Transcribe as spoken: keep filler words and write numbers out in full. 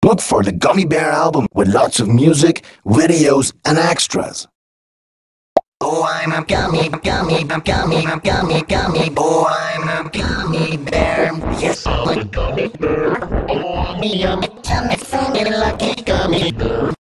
Look for the Gummy Bear album with lots of music, videos, and extras. Oh, I'm a gummy, gummy, gummy, gummy, gummy. Oh, I'm a gummy bear. Yes, I'm a gummy bear. Oh, I'm a yummy, yummy, lucky gummy bear.